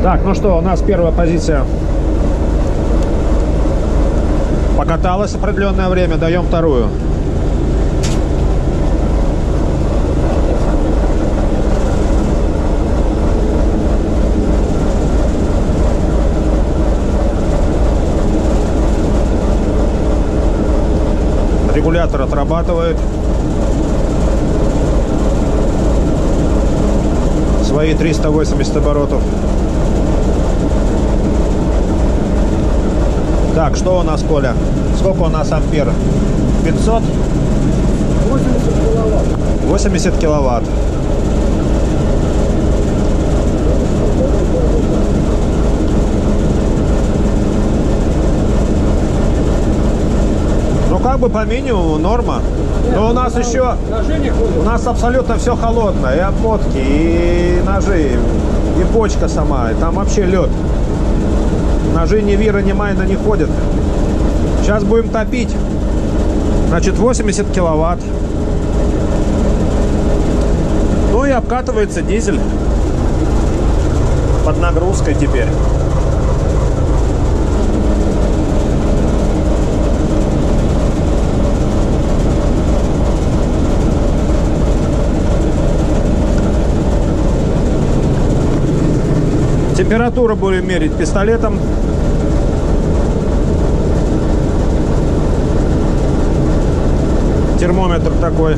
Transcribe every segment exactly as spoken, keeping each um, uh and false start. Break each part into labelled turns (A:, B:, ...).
A: Так, ну что, у нас первая позиция покаталась определенное время, даем вторую. Регулятор отрабатывает свои триста восемьдесят оборотов. Так, что у нас, Коля? Сколько у нас ампер? пятьсот?
B: восемьдесят киловатт.
A: восемьдесят киловатт. Ну, как бы по минимуму норма. Но у нас еще... У нас абсолютно все холодное. И обмотки, и ножи, и бочка сама. И там вообще лед. Ножи ни Вира, ни Майна не ходят. Сейчас будем топить. Значит, восемьдесят киловатт. Ну и обкатывается дизель. Под нагрузкой теперь. Температуру будем мерить пистолетом. Термометр такой.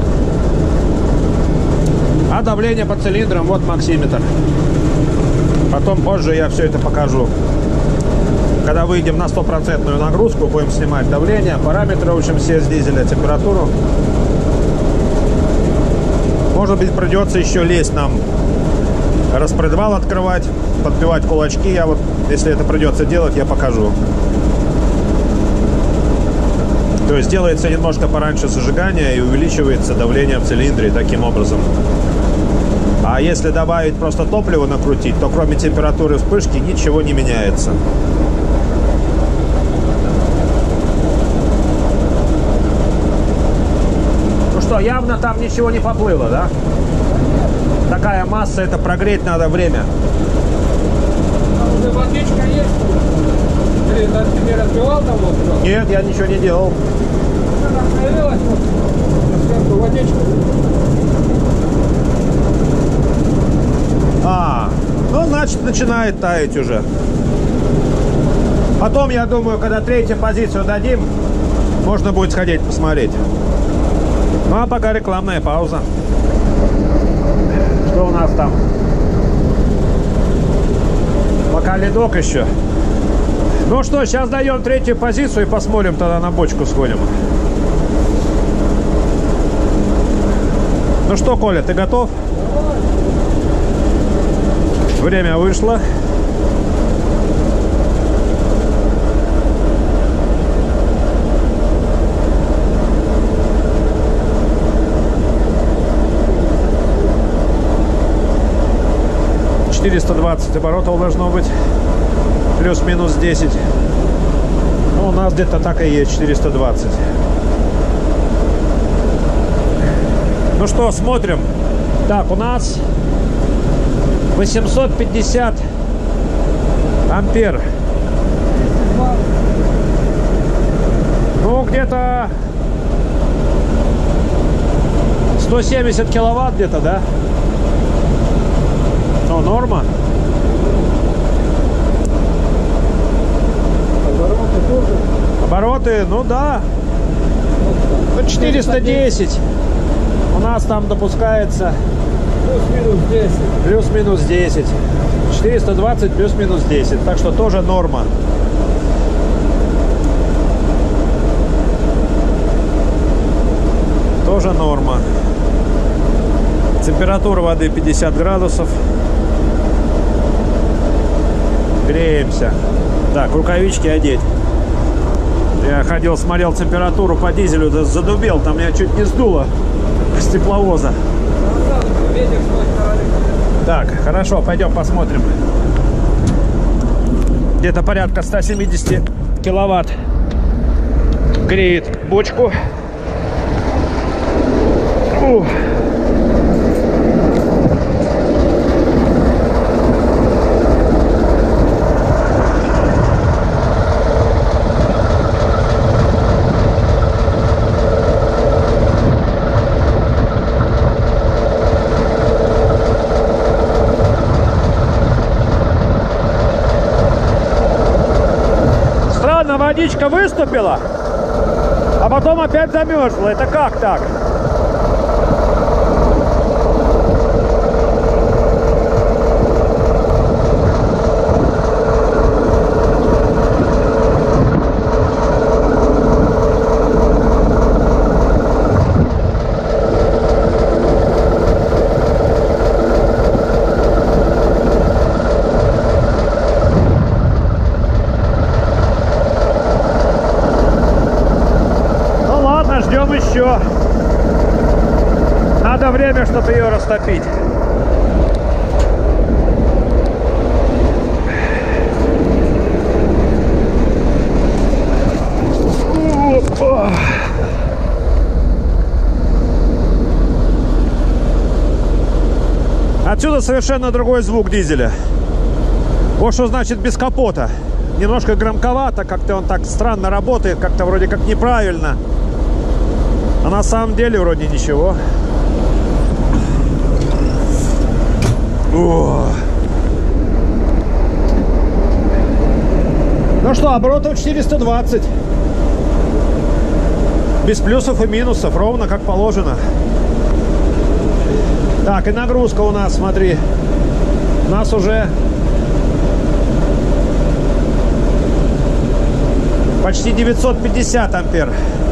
A: А давление по цилиндрам, вот максиметр. Потом позже я все это покажу. Когда выйдем на стопроцентную нагрузку, будем снимать давление, параметры, в общем, все с дизеля, температуру. Может быть, придется еще лезть нам, распредвал открывать, подбивать кулачки. Я вот, если это придется делать, я покажу. То есть делается немножко пораньше зажигание и увеличивается давление в цилиндре таким образом. А если добавить просто топливо, накрутить, то кроме температуры вспышки ничего не меняется. Ну что, явно там ничего не поплыло, да? Такая масса, это прогреть надо время.
B: А уже водичка есть? Или ты не разбивал там вот?
A: Нет, я ничего не делал.
B: Она появилась вот, сверху водичка.
A: А, ну, значит, начинает таять уже. Потом, я думаю, когда третью позицию дадим, можно будет сходить посмотреть. Ну, а пока рекламная пауза. Что у нас там? Пока ледок еще. Ну что, сейчас даем третью позицию и посмотрим, тогда на бочку сходим. Ну что, Коля, ты готов? Время вышло. четыреста двадцать оборотов должно быть. Плюс-минус десять. Ну, у нас где-то так и есть, четыреста двадцать. Ну что, смотрим. Так, у нас восемьсот пятьдесят ампер. Ну, где-то сто семьдесят киловатт где-то, да? Ну, норма.
B: Обороты тоже?
A: Обороты, ну да. Ну, четыреста десять. У нас там допускается
B: Плюс-минус десять.
A: плюс-минус десять. четыреста двадцать плюс-минус десять. Так что тоже норма. Тоже норма. Температура воды пятьдесят градусов. Греемся. Так, рукавички одеть. Я ходил, смотрел температуру по дизелю, да задубел. Там меня чуть не сдуло с тепловоза. Так, хорошо, пойдем посмотрим. Где-то порядка ста семидесяти киловатт греет бочку. Ух. водичка выступила, а потом опять замерзла. Это как так? Ждем еще. Надо время, чтобы ее растопить. Отсюда совершенно другой звук дизеля. Вот что значит без капота. Немножко громковато, как-то он так странно работает, как-то вроде как неправильно. А на самом деле вроде ничего. О. Ну что, оборотов четыреста двадцать. Без плюсов и минусов, ровно как положено. Так, и нагрузка у нас, смотри. У нас уже почти девятьсот пятьдесят ампер.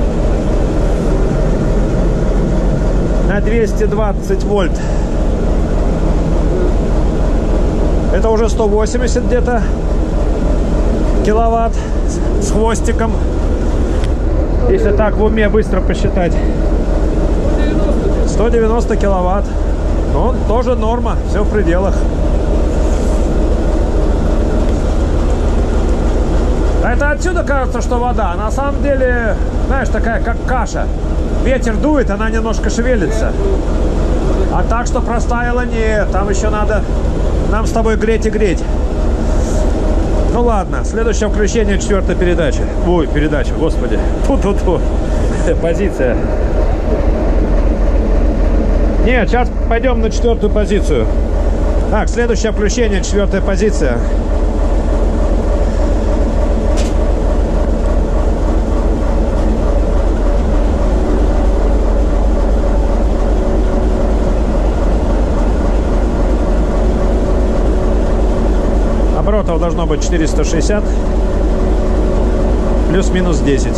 A: На двести двадцать вольт. Это уже сто восемьдесят где-то киловатт с хвостиком. Если так в уме быстро посчитать. сто девяносто киловатт. Но тоже норма. Все в пределах. А это отсюда кажется, что вода. А на самом деле, знаешь, такая как каша. Ветер дует, она немножко шевелится. А так, что простаяла, нет. Там еще надо нам с тобой греть и греть. Ну ладно, следующее включение четвертой передачи. Ой, передача, господи. Ту-ту-ту. Позиция. Нет, сейчас пойдем на четвертую позицию. Так, следующее включение, четвертая позиция. Оборотов должно быть четыреста шестьдесят, плюс-минус десять.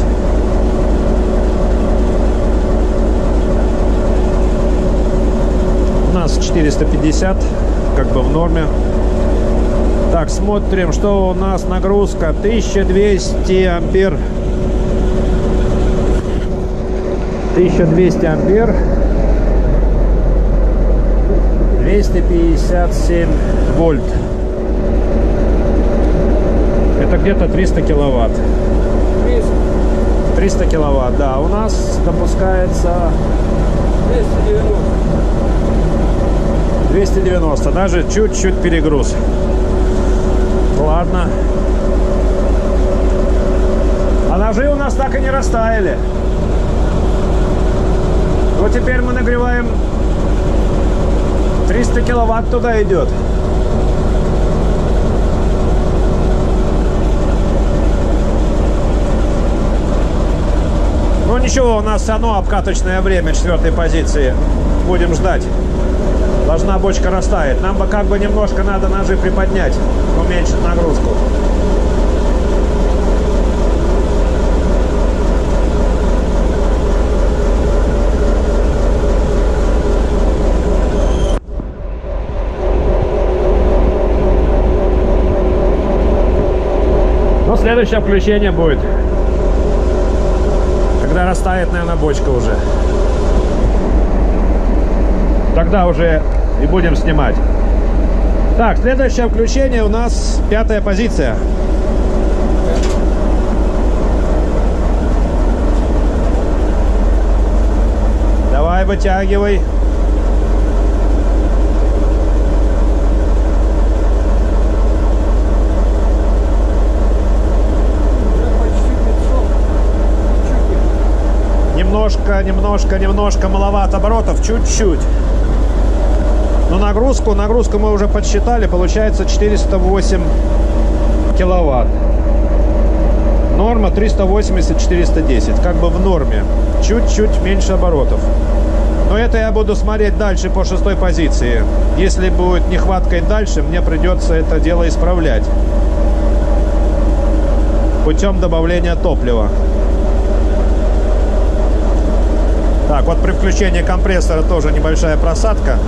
A: У нас четыреста пятьдесят, как бы в норме. Так, смотрим, что у нас нагрузка. тысяча двести ампер. тысяча двести ампер. двести пятьдесят семь вольт. Это где-то триста киловатт. триста киловатт, да. У нас допускается двести девяносто. Даже чуть-чуть перегруз. Ладно. А ножи у нас так и не растаяли. Вот теперь мы нагреваем. триста киловатт туда идет. Ну ничего, у нас все равно обкаточное время четвертой позиции. Будем ждать. Должна бочка растаять. Нам бы как бы немножко надо ножи приподнять, уменьшить нагрузку. Но следующее включение будет, когда растает, наверное, бочка уже. Тогда уже и будем снимать. Так, следующее включение у нас пятая позиция. Давай, вытягивай. Немножко, немножко, немножко маловато оборотов, чуть-чуть. Но нагрузку, нагрузку мы уже подсчитали, получается четыреста восемь киловатт. Норма триста восемьдесят — четыреста десять. Как бы в норме. Чуть-чуть меньше оборотов. Но это я буду смотреть дальше по шестой позиции. Если будет нехватка и дальше, мне придется это дело исправлять путем добавления топлива. Так, вот при включении компрессора тоже небольшая просадка.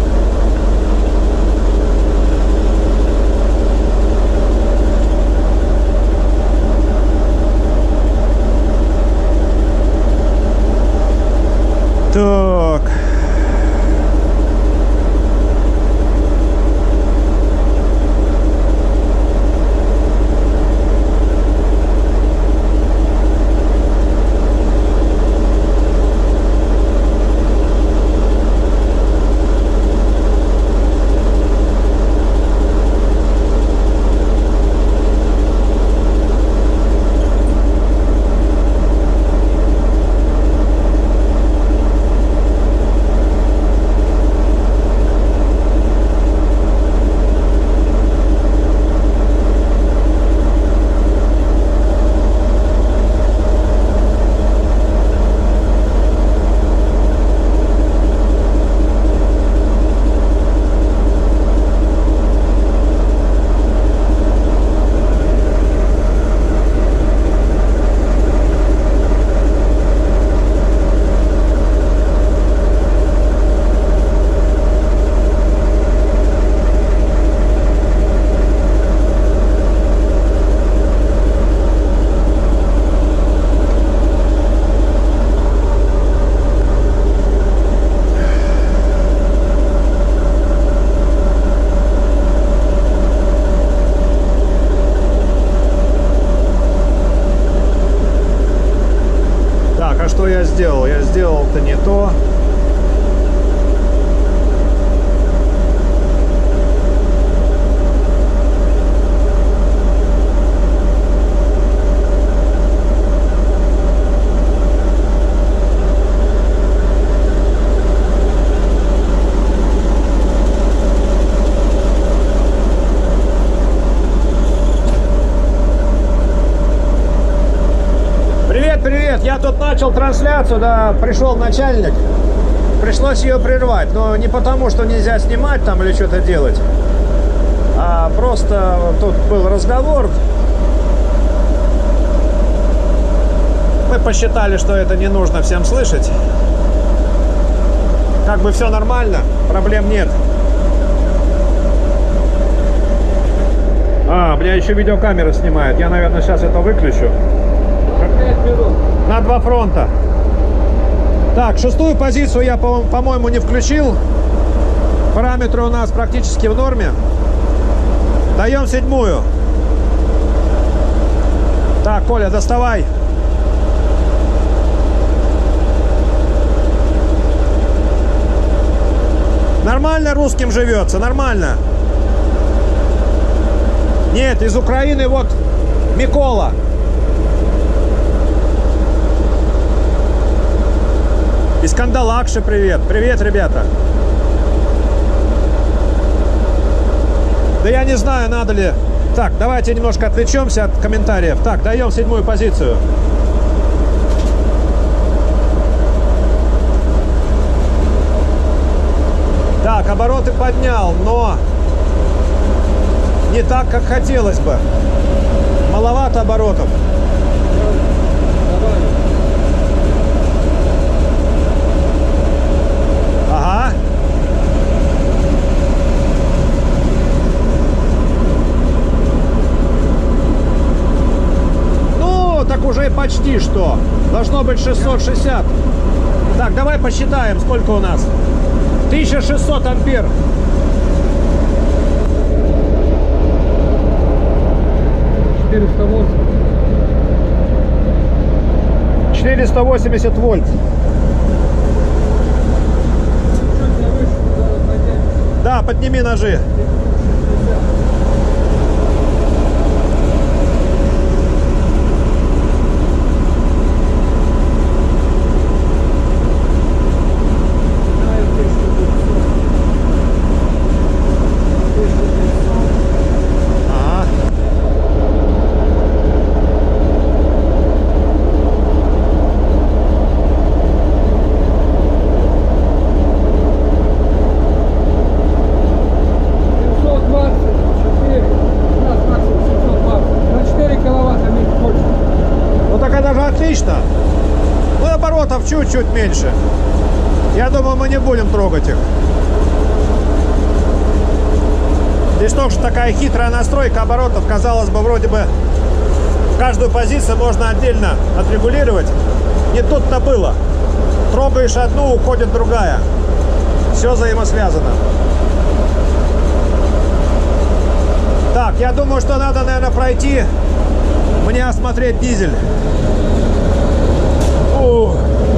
A: Так. Что я сделал? Я сделал-то не то. Я тут начал трансляцию, да, пришел начальник, пришлось ее прервать, но не потому, что нельзя снимать там или что-то делать, а просто тут был разговор, мы посчитали, что это не нужно всем слышать, как бы все нормально, проблем нет. А, бля, еще видеокамера снимает, я, наверное, сейчас это выключу. На два фронта. Так, шестую позицию я, по-моему, не включил. Параметры у нас практически в норме. Даем седьмую. Так, Коля, доставай. Нормально русским живется, нормально. Нет, из Украины вот Микола. Из Кандалакши привет. Привет, ребята. Да я не знаю, надо ли. Так, давайте немножко отвлечемся от комментариев. Так, даем седьмую позицию. Так, обороты поднял, но не так, как хотелось бы. Маловато оборотов. Ага. Ну, так уже почти что. Должно быть шестьсот шестьдесят. Так, давай посчитаем, сколько у нас. тысяча шестьсот ампер.
B: четыреста восемьдесят.
A: четыреста восемьдесят вольт. Да, подними ножи. чуть-чуть меньше. Я думаю, мы не будем трогать их. Здесь тоже такая хитрая настройка оборотов. Казалось бы, вроде бы каждую позицию можно отдельно отрегулировать. Не тут-то было. Трогаешь одну, уходит другая. Все взаимосвязано. Так, я думаю, что надо, наверное, пройти мне осмотреть дизель. Ух.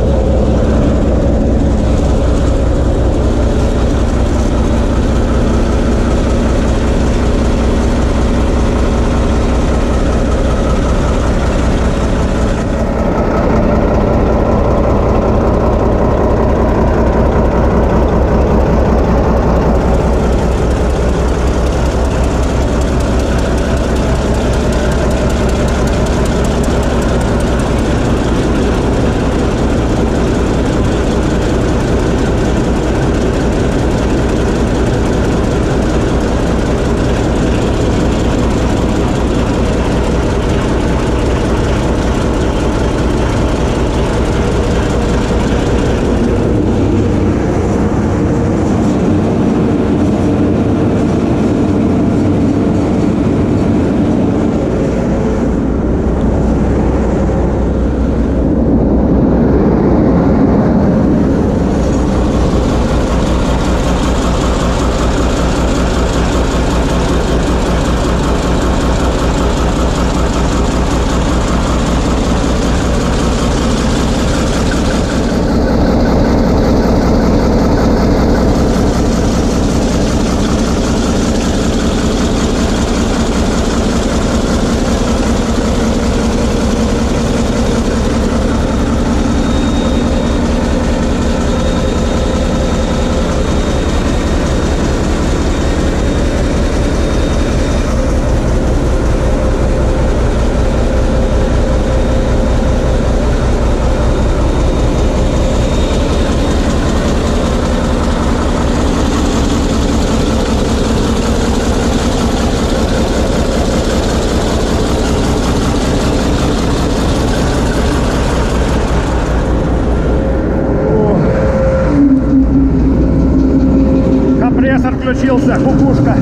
A: Включился, кукушка.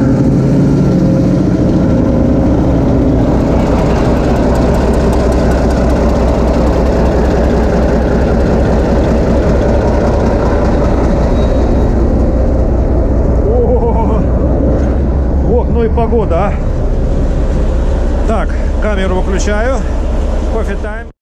A: Ох, ну и погода, а. Так, камеру выключаю. Кофе тайм.